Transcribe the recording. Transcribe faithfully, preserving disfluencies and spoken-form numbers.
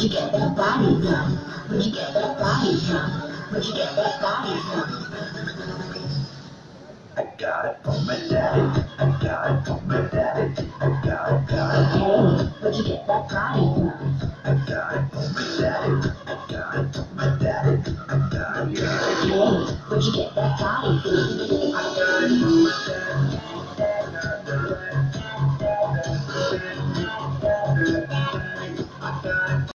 Where'd you get that body from? Where'd you get that body from? Where'd you get that body from? I got it from my daddy. I got it from my daddy. I got it, got it. Hey, where'd you get that body from? I got it from my daddy. I got it from my daddy. I got it, got it. Hey, where'd you get that body from? I got it from my daddy.